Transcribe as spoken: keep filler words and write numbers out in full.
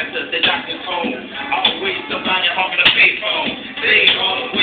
doctor, the doctor's home. Always somebody on the payphone. Stay home.